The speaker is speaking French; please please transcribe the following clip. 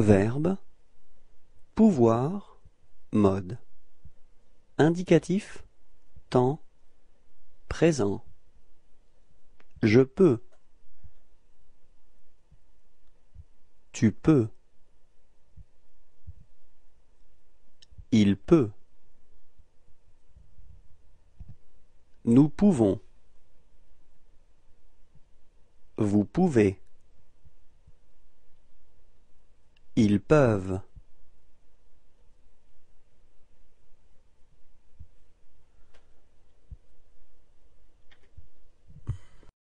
Verbe, pouvoir, mode. Indicatif, temps, présent. Je peux. Tu peux. Il peut. Nous pouvons. Vous pouvez. Ils peuvent.